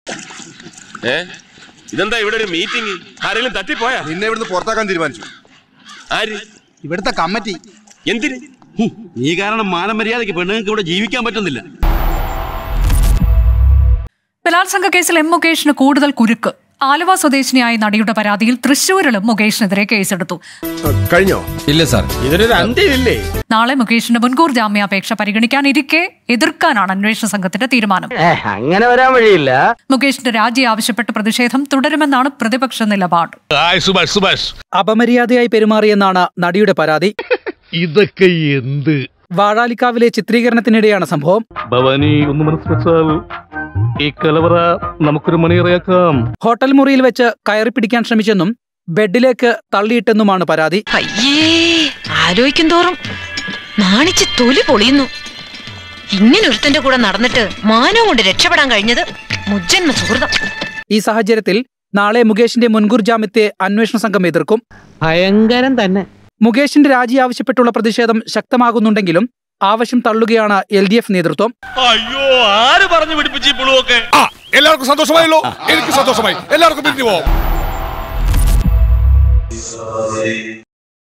ഇതെന്താ ഇവിടെ ഒരു മീറ്റിംഗ്? ആരെങ്കിലും തട്ടിപ്പോയാ? നിന്നെ ഇവിടുന്ന് പുറത്താക്കാൻ തീരുമാനിച്ചു. ആര്? ഇവിടുത്തെ കമ്മിറ്റി. എന്തിന്? നീ കാരണം മാനമര്യാദയ്ക്ക് പെണ്ണുങ്ങൾക്ക് ഇവിടെ ജീവിക്കാൻ പറ്റുന്നില്ല. ബലാത്സംഗ കേസിൽ എം മുകേഷിന് കൂടുതൽ കുരുക്ക്. ആലുവ സ്വദേശിനിയായ നടിയുടെ പരാതിയിൽ തൃശൂരിലും മുകേഷിനെതിരെ കേസെടുത്തു. കഴിഞ്ഞോ? ഇല്ല സാർ, ഇതിനൊരു അന്ത്യമില്ലേ? നാളെ മുകേഷിന്റെ മുൻകൂർ ജാമ്യാപേക്ഷ പരിഗണിക്കാനിരിക്കെ എതിർക്കാനാണ് അന്വേഷണ സംഘത്തിന്റെ തീരുമാനം. അങ്ങനെ വരാൻ വഴിയില്ല. മുകേഷിന്റെ രാജി ആവശ്യപ്പെട്ട് പ്രതിഷേധം തുടരുമെന്നാണ് പ്രതിപക്ഷ നിലപാട്. അപമര്യാദയായി പെരുമാറിയെന്നാണ് നടിയുടെ പരാതി. ഇതൊക്കെ എന്ത്? വാഴാലിക്കാവിലെ ചിത്രീകരണത്തിനിടെയാണ് സംഭവം. ഭവാനി ഒന്ന് മനസ്സ് വെച്ചാൽ ഈ കലവറ നമുക്കൊരു മണിയറയാക്കാം. ഹോട്ടൽ മുറിയിൽ വെച്ച് കയറി പിടിക്കാൻ ശ്രമിച്ചെന്നും ബെഡിലേക്ക് തള്ളിയിട്ടെന്നുമാണ് പരാതി. ആലോചിക്കും തോറും നാണിച്ച് തൊലി പൊളിയുന്നു. ഇങ്ങനെ ഒരുത്തന്റെ കൂടെ നടന്നിട്ട് മാനവും കൊണ്ട് രക്ഷപ്പെടാൻ കഴിഞ്ഞത് മുജ്ജന്മ സുഹൃതം. ഈ സാഹചര്യത്തിൽ നാളെ മുകേഷിന്റെ മുൻകൂർ ജാമ്യത്തെ അന്വേഷണ സംഘം എതിർക്കും. ഭയങ്കരം തന്നെ. മുകേഷിന്റെ രാജി ആവശ്യപ്പെട്ടുള്ള പ്രതിഷേധം ശക്തമാകുന്നുണ്ടെങ്കിലും ആവശ്യം തള്ളുകയാണ് LDF നേതൃത്വം. അയ്യോ, ആര് പറഞ്ഞു പിടിപ്പിച്ചു? എല്ലാവർക്കും സന്തോഷമായല്ലോ. എനിക്ക് സന്തോഷമായി. എല്ലാവർക്കും പിരിഞ്ഞു പോവാം.